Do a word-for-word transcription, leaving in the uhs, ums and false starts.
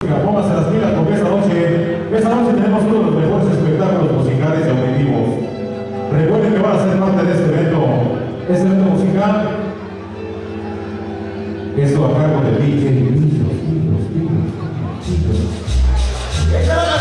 música, póngase las pilas porque esta noche, esta noche tenemos uno de los mejores espectáculos musicales y auditivos. Recuerden que van a ser parte de este evento, este evento musical. Esto a cargo de D J Pillos, Pillos, Pillos, Pillos.